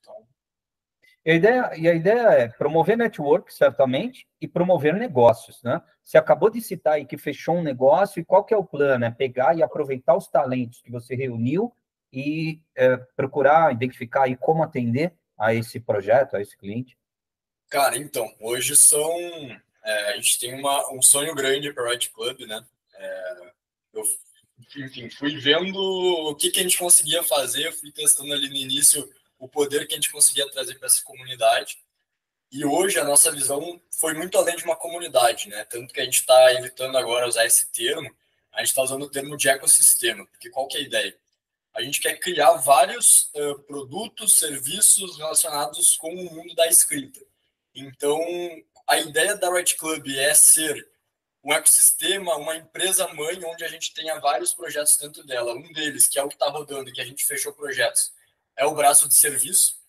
E a ideia é promover network, certamente, e promover negócios, né? Você acabou de citar aí que fechou um negócio, e qual que é o plano? É pegar e aproveitar os talentos que você reuniu e procurar identificar aí como atender a esse projeto, a esse cliente? Cara, então, hoje a gente tem um sonho grande para o Right Club, né? Eu, enfim, fui vendo o que a gente conseguia fazer, fui testando ali no início o poder que a gente conseguia trazer para essa comunidade. E hoje a nossa visão foi muito além de uma comunidade, né? Tanto que a gente está evitando agora usar esse termo, a gente está usando o termo de ecossistema, porque qual que é a ideia? A gente quer criar vários produtos, serviços relacionados com o mundo da escrita. Então, a ideia da Write Club é ser um ecossistema, uma empresa mãe, onde a gente tenha vários projetos dentro dela. Um deles, que é o que está rodando e que a gente fechou projetos, é o braço de serviço.